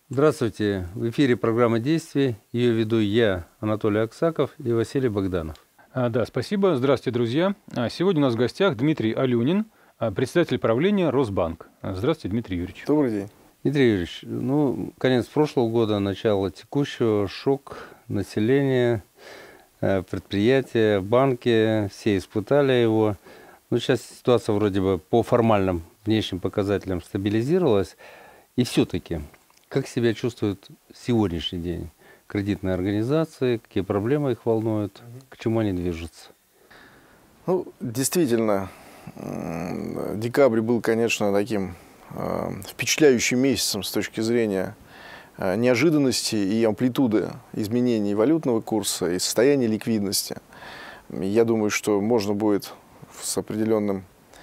Здравствуйте. В эфире программа «Действий». Ее веду я, Анатолий Аксаков, и Василий Богданов. Да, спасибо. Здравствуйте, друзья. Сегодня у нас в гостях Дмитрий Алюнин, председатель правления Росбанк. Здравствуйте, Дмитрий Юрьевич. Добрый день. Дмитрий Юрьевич, конец прошлого года, начало текущего, шок населения, предприятия, банки, все испытали его. Сейчас ситуация вроде бы по формальным внешним показателям стабилизировалась. И все-таки, как себя чувствуют сегодняшний день кредитные организации, какие проблемы их волнуют, к чему они движутся? Действительно, декабрь был, конечно, таким впечатляющим месяцем с точки зрения неожиданности и амплитуды изменений валютного курса и состояния ликвидности. Я думаю, что можно будет с определенным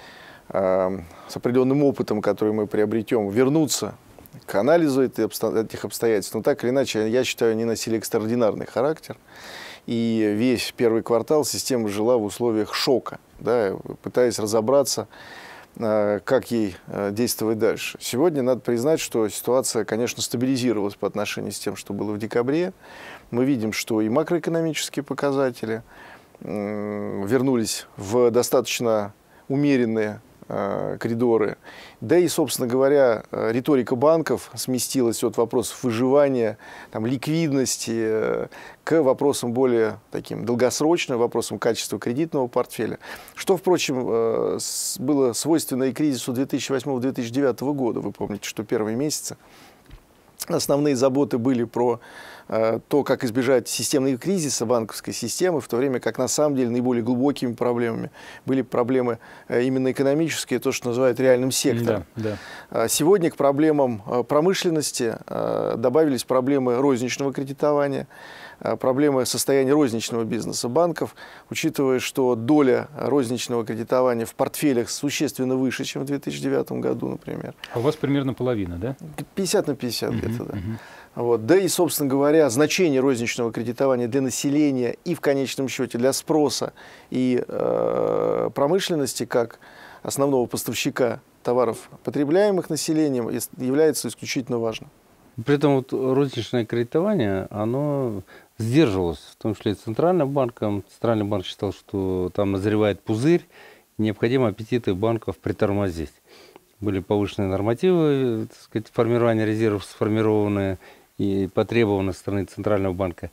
опытом, который мы приобретем, вернуться к анализу этих обстоятельств. Но так или иначе, я считаю, они носили экстраординарный характер. И весь первый квартал система жила в условиях шока, пытаясь разобраться, как ей действовать дальше. Сегодня надо признать, что ситуация, конечно, стабилизировалась по отношению с тем, что было в декабре. Мы видим, что и макроэкономические показатели вернулись в достаточно умеренные коридоры. Да и, собственно говоря, риторика банков сместилась от вопросов выживания, ликвидности к вопросам более таким долгосрочным, вопросам качества кредитного портфеля. Что, впрочем, было свойственно и кризису 2008-2009 года. Вы помните, что первые месяцы основные заботы были про то, как избежать системного кризиса банковской системы, в то время как на самом деле наиболее глубокими проблемами были проблемы именно экономические, то, что называют реальным сектором. Сегодня к проблемам промышленности добавились проблемы розничного кредитования, проблемы состояния розничного бизнеса банков, учитывая, что доля розничного кредитования в портфелях существенно выше, чем в 2009 году, например. А у вас примерно половина, да? 50 на 50 где-то, да. Да и, собственно говоря, значение розничного кредитования для населения и, в конечном счете, для спроса и промышленности, как основного поставщика товаров, потребляемых населением, является исключительно важным. При этом розничное кредитование, оно сдерживалось, в том числе и Центральным банком. Центральный банк считал, что там назревает пузырь, необходимо аппетиты банков притормозить. Были повышенные нормативы, формирования резервов сформированные и потребованы со стороны Центрального банка.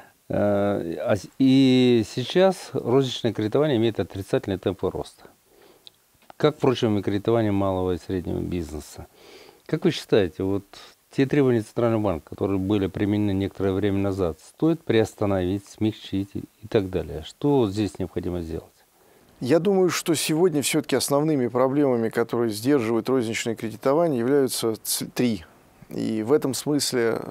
И сейчас розничное кредитование имеет отрицательные темпы роста. Как, впрочем, и кредитование малого и среднего бизнеса. Как вы считаете, те требования Центрального банка, которые были применены некоторое время назад, стоит приостановить, смягчить и так далее? Что здесь необходимо сделать? Я думаю, что сегодня все-таки основными проблемами, которые сдерживают розничное кредитование, являются три. И в этом смысле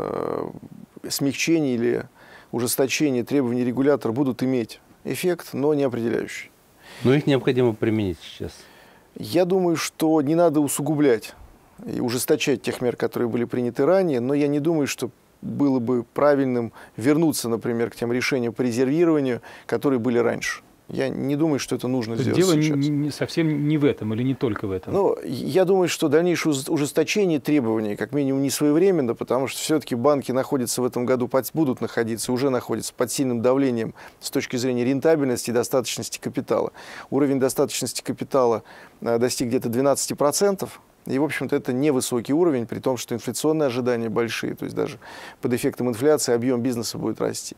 смягчение или ужесточение требований регулятора будут иметь эффект, но не определяющий. Но их необходимо применить сейчас. Я думаю, что не надо усугублять и ужесточать тех мер, которые были приняты ранее, но я не думаю, что было бы правильным вернуться, например, к тем решениям по резервированию, которые были раньше. Я не думаю, что это нужно сделать сейчас. Дело совсем не в этом или не только в этом? Я думаю, что дальнейшее ужесточение требований, как минимум, не своевременно, потому что все-таки банки находятся в этом году, будут находиться, уже находятся под сильным давлением с точки зрения рентабельности и достаточности капитала. Уровень достаточности капитала достиг где-то 12%. И, в общем-то, это невысокий уровень, при том, что инфляционные ожидания большие. То есть даже под эффектом инфляции объем бизнеса будет расти.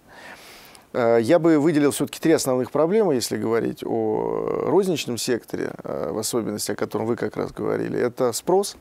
Я бы выделил все-таки три основных проблемы, если говорить о розничном секторе, в особенности, о котором вы как раз говорили. Это спрос.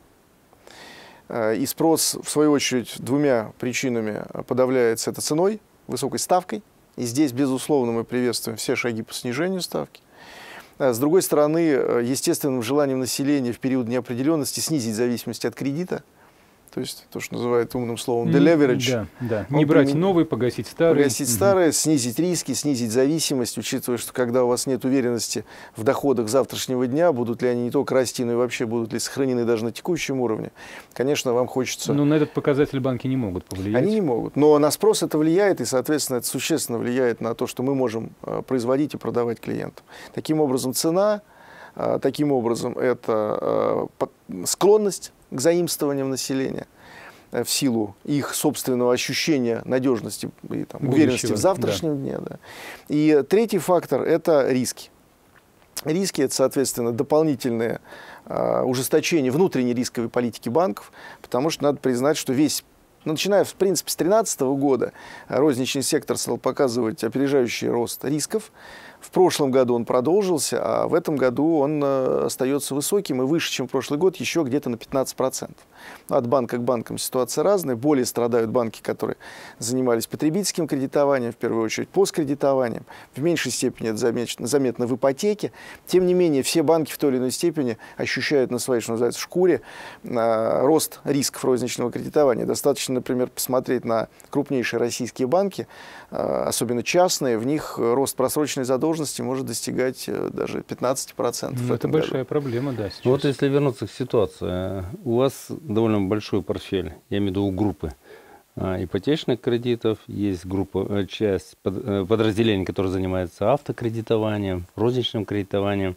И спрос, в свою очередь, двумя причинами подавляется. Это ценой, высокой ставкой. И здесь, безусловно, мы приветствуем все шаги по снижению ставки. С другой стороны, естественным желанием населения в период неопределенности снизить зависимость от кредита. То есть то, что называют умным словом deleverage. Да. Не брать новый, погасить старый. Погасить старый, снизить риски, снизить зависимость, учитывая, что когда у вас нет уверенности в доходах завтрашнего дня, будут ли они не только расти, но и вообще будут ли сохранены даже на текущем уровне, конечно, вам хочется... Но на этот показатель банки не могут повлиять. Они не могут. Но на спрос это влияет, и, соответственно, это существенно влияет на то, что мы можем производить и продавать клиентам. Таким образом, цена, таким образом, это склонность к заимствованиям населения. в силу их собственного ощущения надежности и там, уверенности в завтрашнем дне. Да. И третий фактор – это риски. Риски – это, соответственно, дополнительное ужесточение внутренней рисковой политики банков, потому что надо признать, что начиная, в принципе, с 2013 года розничный сектор стал показывать опережающий рост рисков. В прошлом году он продолжился, а в этом году он остается высоким и выше, чем в прошлый год, еще где-то на 15%. От банка к банкам ситуация разная. Более страдают банки, которые занимались потребительским кредитованием, в первую очередь посткредитованием. В меньшей степени это заметно в ипотеке. Тем не менее, все банки в той или иной степени ощущают на своей, что называется, шкуре рост рисков розничного кредитования. Достаточно, например, посмотреть на крупнейшие российские банки, особенно частные, в них рост просроченной задолженности может достигать даже 15%. Ну, это большая проблема, да, сейчас. Вот если вернуться к ситуации, у вас довольно большой портфель, я имею в виду у группы ипотечных кредитов, есть часть подразделений, которые занимаются автокредитованием, розничным кредитованием.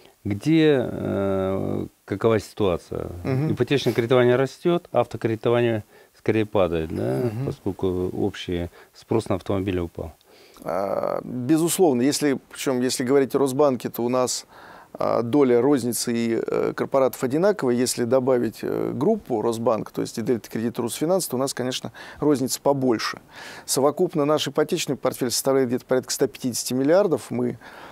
Где какова ситуация? Ипотечное кредитование растет, автокредитование скорее падает, да? Поскольку общий спрос на автомобили упал. Безусловно, причем если говорить о Росбанке, то у нас доля розницы и корпоратов одинаковая. Если добавить группу Росбанк, то есть и Дельта Кредит, Русфинанс, то у нас, конечно, розница побольше. Совокупно наш ипотечный портфель составляет где-то порядка 150 миллиардов. Мы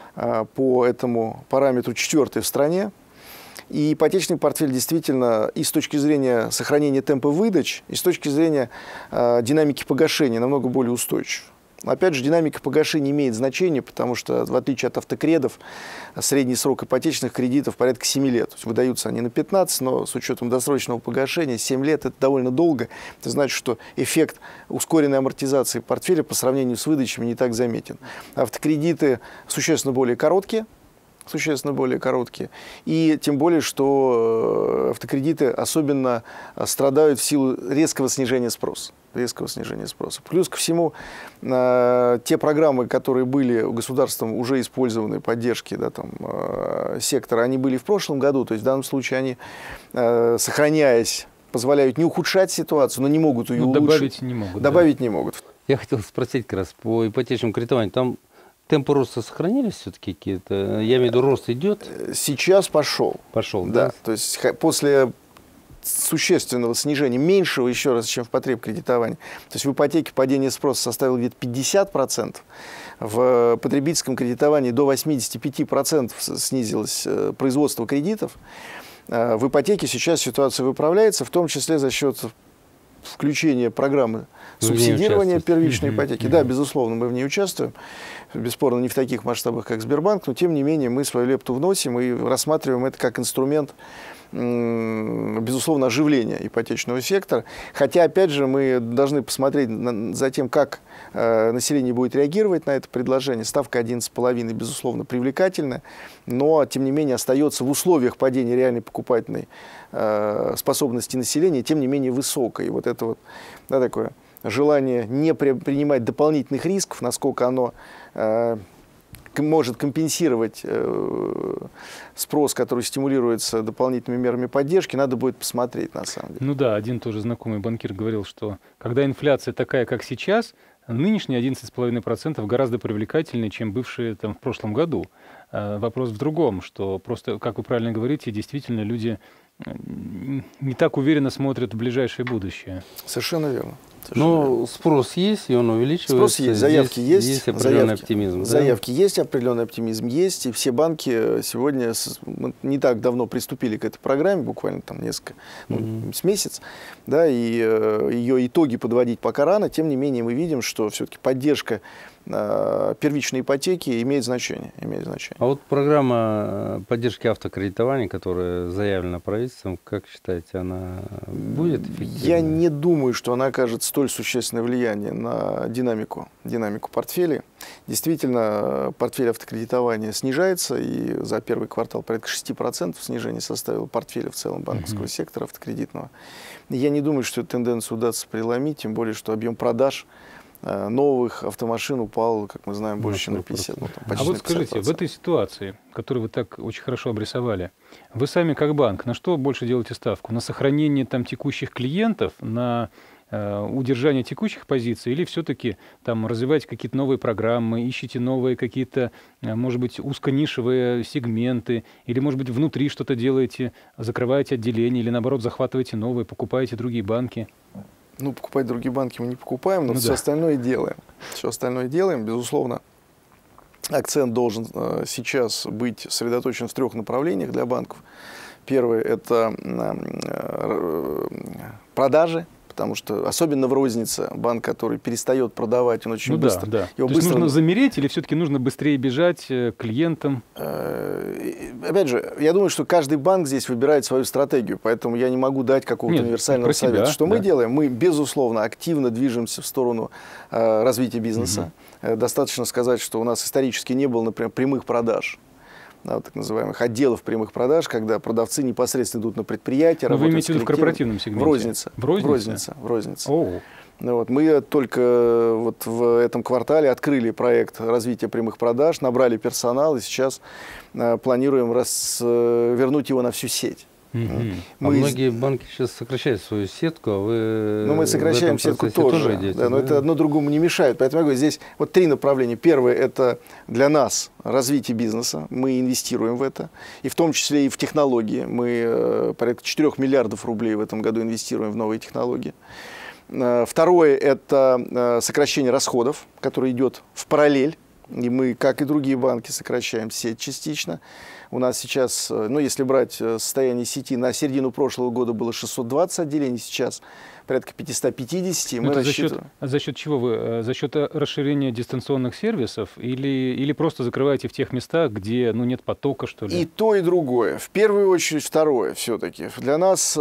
по этому параметру 4-й в стране. И ипотечный портфель действительно и с точки зрения сохранения темпа выдач, и с точки зрения динамики погашения намного более устойчив. Опять же, динамика погашения имеет значение, потому что, в отличие от автокредов, средний срок ипотечных кредитов порядка 7 лет. То есть выдаются они на 15, но с учетом досрочного погашения 7 лет – это довольно долго. Это значит, что эффект ускоренной амортизации портфеля по сравнению с выдачами не так заметен. Автокредиты существенно более короткие. И тем более, что автокредиты особенно страдают в силу резкого снижения спроса. Плюс ко всему, те программы, которые были государством уже использованы, поддержки, да, сектора, они были в прошлом году. То есть в данном случае они, сохраняясь, позволяют не ухудшать ситуацию, но не могут ее улучшить. Добавить не могут. Я хотел спросить как раз по ипотечному кредитованию. Там темпы роста сохранились все-таки какие-то? Я имею в виду, рост идет? Сейчас пошел. Да. То есть после существенного снижения, меньшего еще раз, чем в потребкредитовании. То есть в ипотеке падение спроса составило где-то 50%, в потребительском кредитовании до 85% снизилось производство кредитов. В ипотеке сейчас ситуация выправляется, в том числе за счет включения программы субсидирования первичной ипотеки. Да, безусловно, мы в ней участвуем. Бесспорно, не в таких масштабах, как Сбербанк, но тем не менее мы свою лепту вносим и рассматриваем это как инструмент, безусловно, оживления ипотечного сектора. Хотя, опять же, мы должны посмотреть за тем, как население будет реагировать на это предложение. Ставка 11,5, безусловно, привлекательная, но, тем не менее, остается в условиях падения реальной покупательной способности населения, тем не менее, высокой. И вот это вот, да, такое желание не принимать дополнительных рисков, насколько оно может компенсировать спрос, который стимулируется дополнительными мерами поддержки, надо будет посмотреть на самом деле. Ну да, один тоже знакомый банкир говорил, что когда инфляция такая, как сейчас, нынешние 11,5% гораздо привлекательнее, чем бывшие там в прошлом году. Вопрос в другом, что просто, как вы правильно говорите, действительно люди не так уверенно смотрят в ближайшее будущее. Совершенно верно. Но спрос есть, и он увеличивается. Спрос есть, заявки есть. Есть определенный оптимизм. Заявки есть, определенный оптимизм есть. И все банки сегодня, не так давно приступили к этой программе, буквально там несколько, с месяц, да, и ее итоги подводить пока рано. Тем не менее, мы видим, что все-таки поддержка первичной ипотеки имеет значение. А вот программа поддержки автокредитования, которая заявлена правительством, как считаете, она будет эффективной? Я не думаю, что она окажет столь существенное влияние на динамику портфелей. Действительно, портфель автокредитования снижается, и за первый квартал порядка 6% снижение составило портфеля в целом банковского сектора автокредитного. Я не думаю, что эту тенденцию удастся преломить, тем более, что объем продаж новых автомашин упал, как мы знаем, больше, чем на 50%. Ну, а вот скажите, в этой ситуации, которую вы так очень хорошо обрисовали, вы сами как банк на что больше делаете ставку? На сохранение там текущих клиентов, на удержание текущих позиций, или все-таки там развиваете какие-то новые программы, ищете новые какие-то, может быть, узконишевые сегменты, или, может быть, внутри что-то делаете, закрываете отделения, или, наоборот, захватываете новые, покупаете другие банки? Ну, покупать другие банки мы не покупаем, но все остальное делаем. Все остальное делаем, безусловно. Акцент должен сейчас быть сосредоточен в 3 направлениях для банков. Первое – это продажи. Потому что, особенно в рознице, банк, который перестает продавать, он очень быстро... Да. То есть нужно замереть или все-таки нужно быстрее бежать к клиентам? Опять же, я думаю, что каждый банк здесь выбирает свою стратегию, поэтому я не могу дать какого-то универсального совета. Что мы делаем? Мы, безусловно, активно движемся в сторону развития бизнеса. Достаточно сказать, что у нас исторически не было, например, прямых продаж. Так называемых отделов прямых продаж, когда продавцы непосредственно идут на предприятия, работают. Вы имеете в виду в корпоративном сегменте? В рознице. В рознице. Вот, мы только вот в этом квартале открыли проект развития прямых продаж, набрали персонал и сейчас планируем вернуть его на всю сеть. Многие банки сейчас сокращают свою сетку, а вы... Мы сокращаем сетку тоже идете, да? Но это одно другому не мешает. Поэтому я говорю, здесь вот 3 направления. Первое – это для нас развитие бизнеса. Мы инвестируем в это. И в том числе и в технологии. Мы порядка 4 миллиардов рублей в этом году инвестируем в новые технологии. Второе – это сокращение расходов, которое идет в параллель. И мы, как и другие банки, сокращаем сеть частично. У нас сейчас, ну, если брать состояние сети, на середину прошлого года было 620 отделений, сейчас порядка 550. Мы рассчитываем. За счет чего вы? За счет расширения дистанционных сервисов или просто закрываете в тех местах, где нет потока, что ли? И то, и другое. В первую очередь второе все-таки. Для нас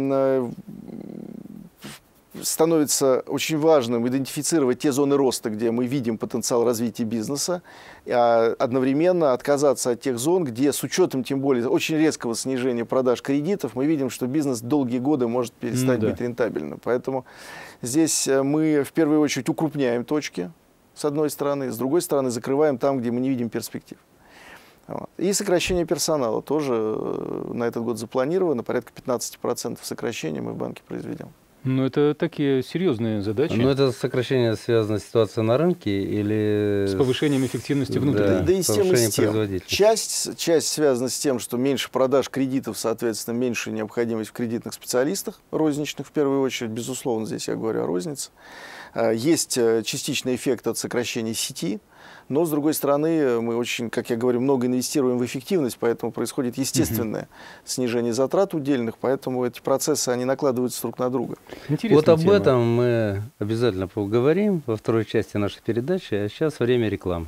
становится очень важным идентифицировать те зоны роста, где мы видим потенциал развития бизнеса, а одновременно отказаться от тех зон, где с учетом, тем более, очень резкого снижения продаж кредитов, мы видим, что бизнес долгие годы может перестать быть рентабельным. Поэтому здесь мы в первую очередь укрупняем точки, с одной стороны, с другой стороны закрываем там, где мы не видим перспектив. И сокращение персонала тоже на этот год запланировано, порядка 15% сокращения мы в банке произведем. Ну, это такие серьезные задачи. Но это сокращение связано с ситуацией на рынке или... С повышением эффективности внутренней? Да и с тем, и с тем. Часть связана с тем, что меньше продаж кредитов, соответственно, меньше необходимость в кредитных специалистах, розничных в первую очередь. Безусловно, здесь я говорю о рознице. Есть частичный эффект от сокращения сети. Но, с другой стороны, мы очень, как я говорю, много инвестируем в эффективность, поэтому происходит естественное снижение затрат удельных, поэтому эти процессы, они накладываются друг на друга. Интересная вот об тема. Этом мы обязательно поговорим во второй части нашей передачи, а сейчас время рекламы.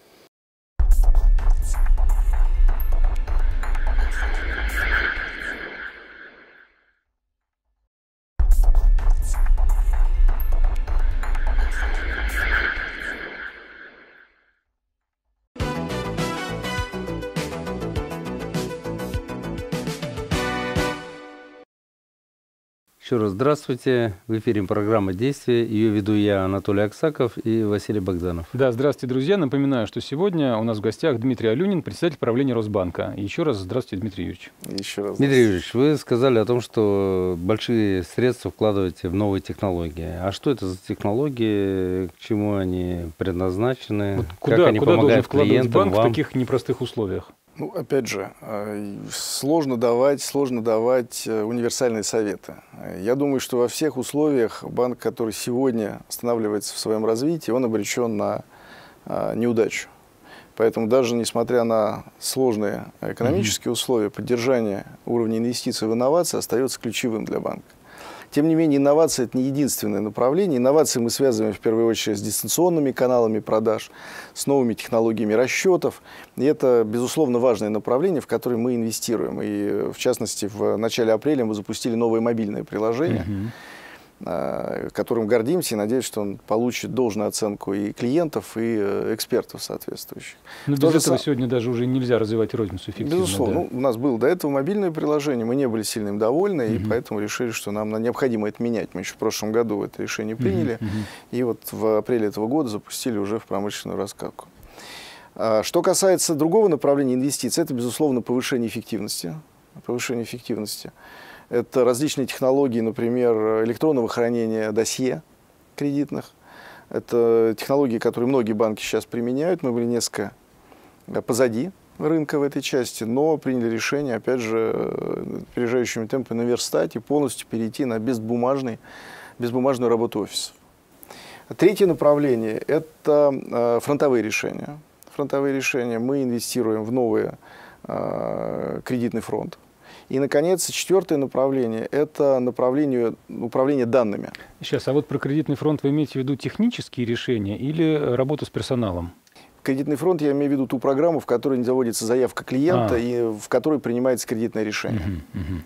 Еще раз здравствуйте. В эфире программа «Действие». Ее веду я, Анатолий Аксаков и Василий Богданов. Да, здравствуйте, друзья. Напоминаю, что сегодня у нас в гостях Дмитрий Алюнин, председатель правления Росбанка. Еще раз здравствуйте, Дмитрий Юрьевич. Еще раз. Дмитрий Юрьевич, вы сказали о том, что большие средства вкладываете в новые технологии. А что это за технологии, к чему они предназначены? Вот как они помогают клиентам, банк в таких непростых условиях? Ну, опять же, сложно давать универсальные советы. Я думаю, что во всех условиях банк, который сегодня останавливается в своем развитии, он обречен на неудачу. Поэтому даже несмотря на сложные экономические условия, поддержание уровня инвестиций в инновации остается ключевым для банка. Тем не менее, инновации – это не единственное направление. Инновации мы связываем в первую очередь с дистанционными каналами продаж, с новыми технологиями расчетов. И это, безусловно, важное направление, в которое мы инвестируем. И, в частности, в начале апреля мы запустили новое мобильное приложение. которым гордимся, и надеюсь, что он получит должную оценку и клиентов, и экспертов соответствующих. Но без этого сегодня даже уже нельзя развивать розницу эффективно. Безусловно. Да. Ну, у нас было до этого мобильное приложение, мы не были сильно им довольны, и поэтому решили, что нам необходимо это менять. Мы еще в прошлом году это решение приняли, и вот в апреле этого года запустили уже в промышленную раскатку. Что касается другого направления инвестиций, это, безусловно, повышение эффективности. Повышение эффективности. Это различные технологии, например, электронного хранения досье кредитных. Это технологии, которые многие банки сейчас применяют. Мы были несколько позади рынка в этой части, но приняли решение, опять же, опережающими темпами наверстать и полностью перейти на безбумажную работу офисов. Третье направление – это фронтовые решения. Фронтовые решения. Мы инвестируем в новый кредитный фронт. И, наконец, четвертое направление – это направление управления данными. Сейчас, а вот про кредитный фронт вы имеете в виду технические решения или работу с персоналом? Кредитный фронт, я имею в виду ту программу, в которой не заводится заявка клиента и в которой принимается кредитное решение.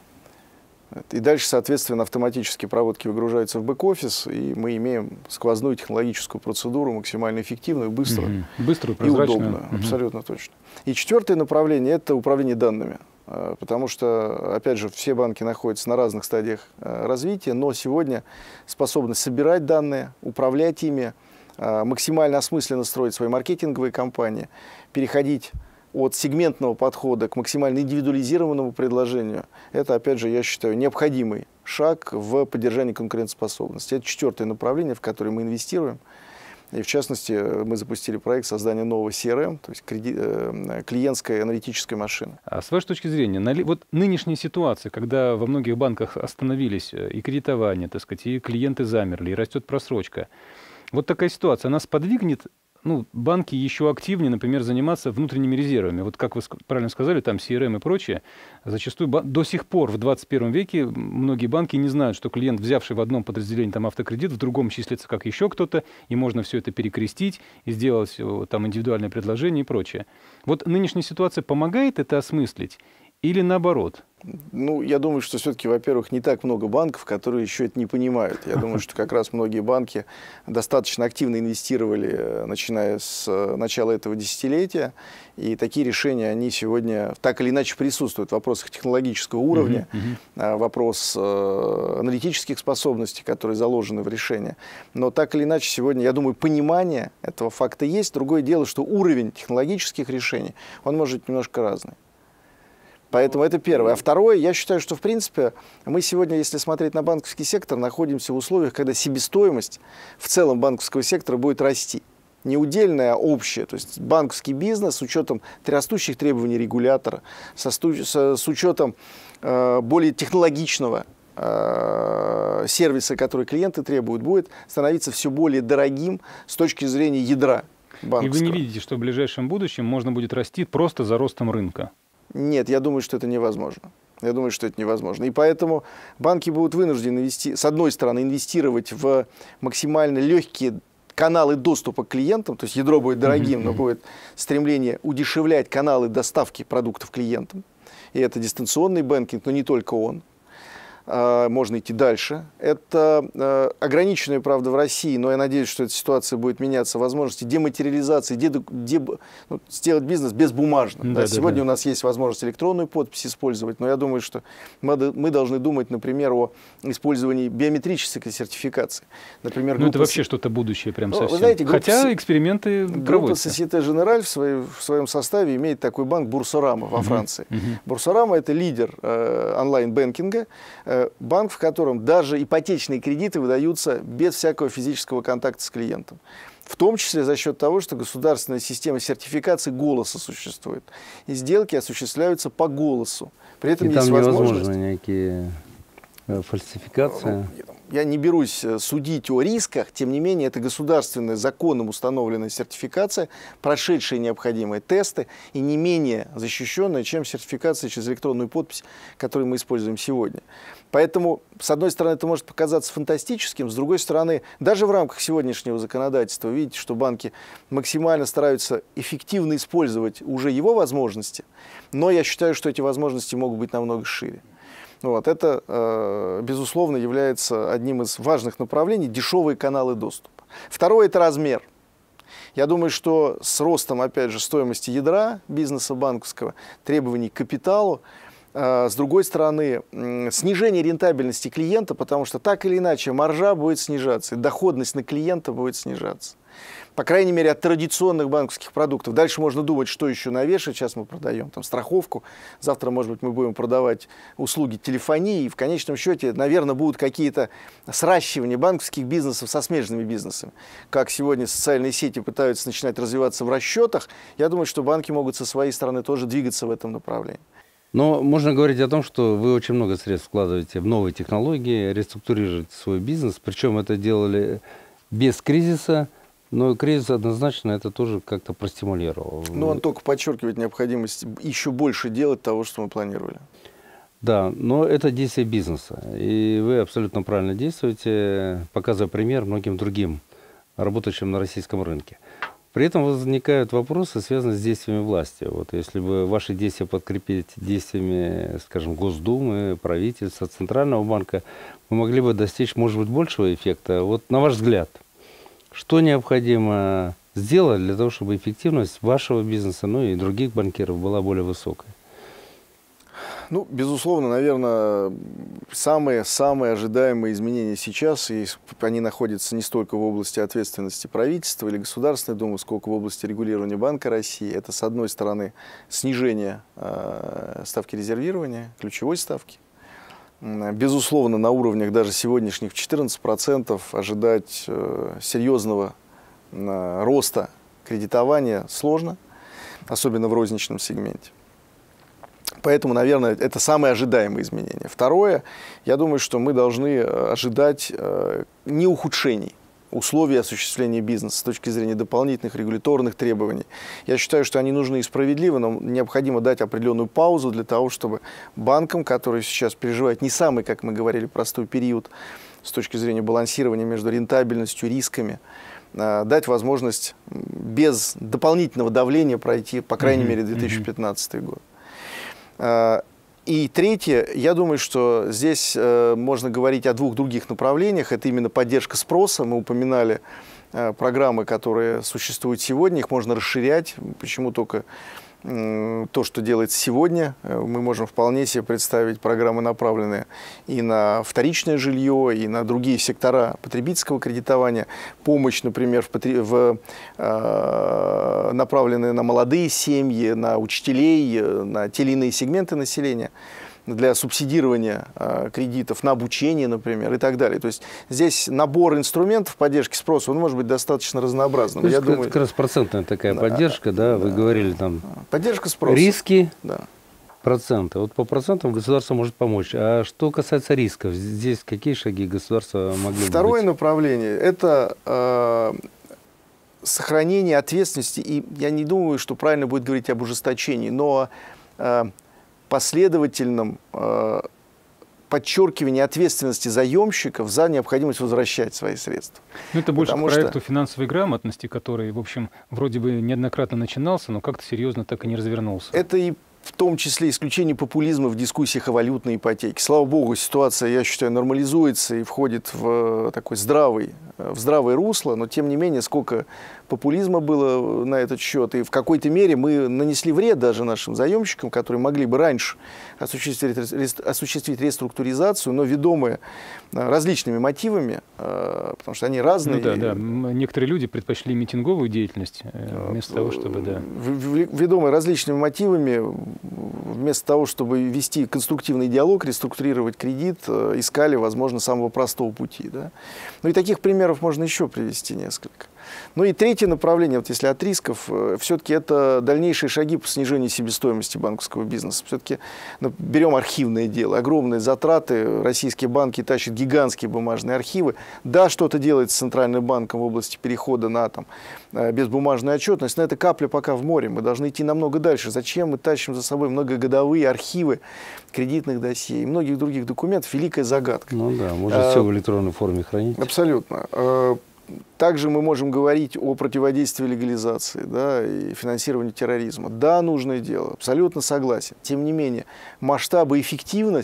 И дальше, соответственно, автоматически проводки выгружаются в бэк-офис, и мы имеем сквозную технологическую процедуру, максимально эффективную, быструю, и удобную. Абсолютно точно. И четвертое направление – это управление данными. Потому что, опять же, все банки находятся на разных стадиях развития, но сегодня способны собирать данные, управлять ими, максимально осмысленно строить свои маркетинговые кампании, переходить от сегментного подхода к максимально индивидуализированному предложению. Это, опять же, я считаю, необходимый шаг в поддержании конкурентоспособности. Это четвертое направление, в которое мы инвестируем. И, в частности, мы запустили проект создания нового CRM, то есть клиентской аналитической машины. А с вашей точки зрения, вот нынешняя ситуация, когда во многих банках остановились и кредитование, так сказать, и клиенты замерли, и растет просрочка, вот такая ситуация, она сподвигнет банки еще активнее, например, заниматься внутренними резервами. Вот как вы правильно сказали, там CRM и прочее, зачастую до сих пор в 21 веке многие банки не знают, что клиент, взявший в одном подразделении там автокредит, в другом числится как еще кто-то, и можно все это перекрестить и сделать там индивидуальное предложение и прочее. Вот нынешняя ситуация помогает это осмыслить или наоборот? Ну, я думаю, что все-таки, во-первых, не так много банков, которые еще это не понимают. Я думаю, что как раз многие банки достаточно активно инвестировали, начиная с начала этого десятилетия, и такие решения, они сегодня так или иначе присутствуют в вопросах технологического уровня, вопрос аналитических способностей, которые заложены в решении. Но так или иначе сегодня, я думаю, понимание этого факта есть. Другое дело, что уровень технологических решений, он может быть немножко разный. Поэтому это первое. А второе, я считаю, что, в принципе, мы сегодня, если смотреть на банковский сектор, находимся в условиях, когда себестоимость в целом банковского сектора будет расти. Не удельная, а общая. То есть банковский бизнес с учетом растущих требований регулятора, с учетом более технологичного сервиса, который клиенты требуют, будет становиться все более дорогим с точки зрения ядра банковского. И вы не видите, что в ближайшем будущем можно будет расти просто за ростом рынка? Нет, я думаю, что это невозможно. Я думаю, что это невозможно. И поэтому банки будут вынуждены, с одной стороны, инвестировать в максимально легкие каналы доступа к клиентам, то есть ядро будет дорогим, но будет стремление удешевлять каналы доставки продуктов клиентам. И это дистанционный банкинг, но не только он. Можно идти дальше. Это ограниченная, правда, в России, но я надеюсь, что эта ситуация будет меняться, возможности дематериализации, сделать бизнес безбумажным. Да, сегодня у нас есть возможность электронную подпись использовать, но я думаю, что мы должны думать, например, о использовании биометрической сертификации. Например, это вообще что-то будущее прям совсем. Вы знаете, хотя эксперименты группа Société Générale в своем составе имеет такой банк Boursorama во Франции. Boursorama – это лидер онлайн-бэнкинга, банк, в котором даже ипотечные кредиты выдаются без всякого физического контакта с клиентом. В том числе за счет того, что государственная система сертификации голоса существует. И сделки осуществляются по голосу. При этом есть возможность... невозможны никакие фальсификации. Я не берусь судить о рисках, тем не менее, это государственная, законом установленная сертификация, прошедшая необходимые тесты и не менее защищенная, чем сертификация через электронную подпись, которую мы используем сегодня. Поэтому, с одной стороны, это может показаться фантастическим, с другой стороны, даже в рамках сегодняшнего законодательства, видите, что банки максимально стараются эффективно использовать уже его возможности, но я считаю, что эти возможности могут быть намного шире. Вот, это, безусловно, является одним из важных направлений – дешевые каналы доступа. Второе – это размер. Я думаю, что с ростом, опять же, стоимости ядра бизнеса банковского, требований к капиталу, с другой стороны, снижение рентабельности клиента, потому что так или иначе маржа будет снижаться, и доходность на клиента будет снижаться. По крайней мере, от традиционных банковских продуктов. Дальше можно думать, что еще навешать. Сейчас мы продаем там страховку, завтра, может быть, мы будем продавать услуги телефонии. И в конечном счете, наверное, будут какие-то сращивания банковских бизнесов со смежными бизнесами. Как сегодня социальные сети пытаются начинать развиваться в расчетах, я думаю, что банки могут со своей стороны тоже двигаться в этом направлении. Но можно говорить о том, что вы очень много средств вкладываете в новые технологии, реструктурируете свой бизнес. Причем это делали без кризиса. Но кризис однозначно это тоже как-то простимулировал. Но он только подчеркивает необходимость еще больше делать того, что мы планировали. Да, но это действие бизнеса. И вы абсолютно правильно действуете, показывая пример многим другим, работающим на российском рынке. При этом возникают вопросы, связанные с действиями власти. Вот если бы ваши действия подкрепить действиями, скажем, Госдумы, правительства, Центрального банка, вы могли бы достичь, может быть, большего эффекта. Вот на ваш взгляд, что необходимо сделать для того, чтобы эффективность вашего бизнеса, ну и других банкиров была более высокой? Ну, безусловно, наверное, самые ожидаемые изменения сейчас, и они находятся не столько в области ответственности правительства или Государственной Думы, сколько в области регулирования Банка России. Это, с одной стороны, снижение ставки резервирования, ключевой ставки. Безусловно, на уровнях даже сегодняшних 14% ожидать серьезного роста кредитования сложно, особенно в розничном сегменте. Поэтому, наверное, это самые ожидаемые изменения. Второе, я думаю, что мы должны ожидать не ухудшений условий осуществления бизнеса с точки зрения дополнительных регуляторных требований. Я считаю, что они нужны и справедливы, но необходимо дать определенную паузу для того, чтобы банкам, которые сейчас переживают не самый, как мы говорили, простой период с точки зрения балансирования между рентабельностью, рисками, дать возможность без дополнительного давления пройти, по крайней мере, 2015 год. И третье, я думаю, что здесь можно говорить о двух других направлениях. Это именно поддержка спроса. Мы упоминали программы, которые существуют сегодня. Их можно расширять. Почему только то, что делается сегодня? Мы можем вполне себе представить программы, направленные и на вторичное жилье, и на другие сектора потребительского кредитования. Помощь, например, направленная на молодые семьи, на учителей, на те или иные сегменты населения, для субсидирования кредитов на обучение, например, и так далее. То есть здесь набор инструментов поддержки спроса, он может быть достаточно разнообразным. То есть это как раз процентная такая поддержка, да, вы говорили там. Поддержка спроса. Риски, проценты. Вот по процентам государство может помочь. А что касается рисков, здесь какие шаги государства могли бы Второе быть? направление – это сохранение ответственности. И я не думаю, что правильно будет говорить об ужесточении, но последовательном подчеркивании ответственности заемщиков за необходимость возвращать свои средства. Ну, это больше к проекту финансовой грамотности, который, в общем, вроде бы неоднократно начинался, но как-то серьезно так и не развернулся. Это и в том числе исключение популизма в дискуссиях о валютной ипотеке. Слава богу, ситуация, я считаю, нормализуется и входит в такой здравое русло, но тем не менее, сколько популизма было на этот счет, и в какой-то мере мы нанесли вред даже нашим заемщикам, которые могли бы раньше осуществить реструктуризацию, но ведомые различными мотивами, потому что они разные. Ну, да. Некоторые люди предпочли митинговую деятельность вместо того, чтобы... Да. Ведомые различными мотивами, вместо того, чтобы вести конструктивный диалог, реструктурировать кредит, искали, возможно, самого простого пути. Да? Ну и таких примеров можно еще привести несколько. Ну и третье направление, вот если от рисков, все-таки это дальнейшие шаги по снижению себестоимости банковского бизнеса. Все-таки берем архивное дело, огромные затраты, российские банки тащат гигантские бумажные архивы. Да, что-то делает с Центральным банком в области перехода на безбумажную отчетность, но это капля пока в море. Мы должны идти намного дальше. Зачем мы тащим за собой многогодовые архивы кредитных досье и многих других документов? Великая загадка. Ну да, можно все в электронной форме хранить. Абсолютно. Также мы можем говорить о противодействии легализации, да, и финансированию терроризма. Да, нужное дело, абсолютно согласен. Тем не менее, масштаб и эффективность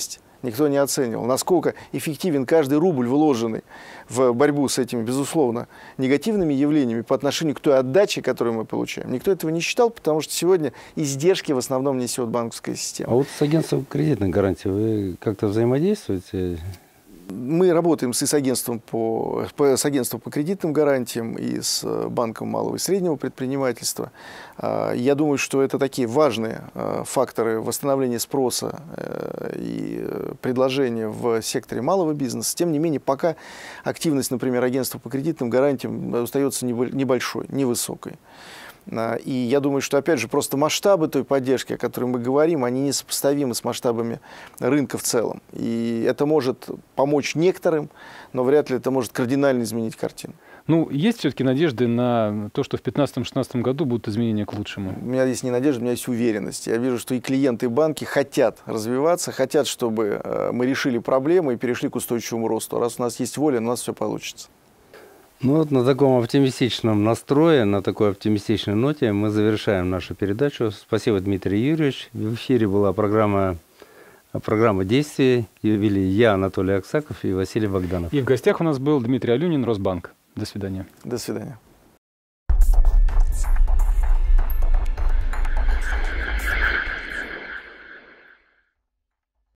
никто не оценивал. Насколько эффективен каждый рубль, вложенный в борьбу с этими, безусловно, негативными явлениями по отношению к той отдаче, которую мы получаем. Никто этого не считал, потому что сегодня издержки в основном несет банковская система. А вот с агентством кредитных гарантий вы как-то взаимодействуете? Мы работаем с агентством по кредитным гарантиям и с банком малого и среднего предпринимательства. Я думаю, что это такие важные факторы восстановления спроса и предложения в секторе малого бизнеса. Тем не менее, пока активность, например, агентства по кредитным гарантиям остается небольшой, невысокой. И я думаю, что, опять же, просто масштабы той поддержки, о которой мы говорим, они несопоставимы с масштабами рынка в целом. И это может помочь некоторым, но вряд ли это может кардинально изменить картину. Ну, есть все-таки надежды на то, что в 2015-2016 году будут изменения к лучшему? У меня есть не надежда, у меня есть уверенность. Я вижу, что и клиенты, и банки хотят развиваться, хотят, чтобы мы решили проблемы и перешли к устойчивому росту. Раз у нас есть воля, у нас все получится. Ну вот на таком оптимистичном настрое, на такой оптимистичной ноте мы завершаем нашу передачу. Спасибо, Дмитрий Юрьевич. В эфире была программа «Действий». Ее вели я, Анатолий Аксаков, и Василий Богданов. И в гостях у нас был Дмитрий Алюнин, Росбанк. До свидания. До свидания.